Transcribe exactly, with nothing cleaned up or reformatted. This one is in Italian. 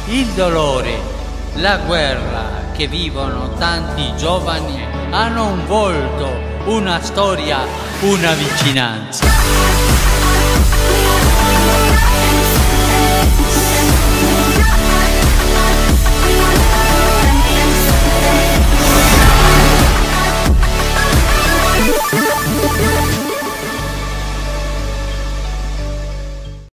Il dolore, la guerra che vivono tanti giovani hanno un volto, una storia, una vicinanza.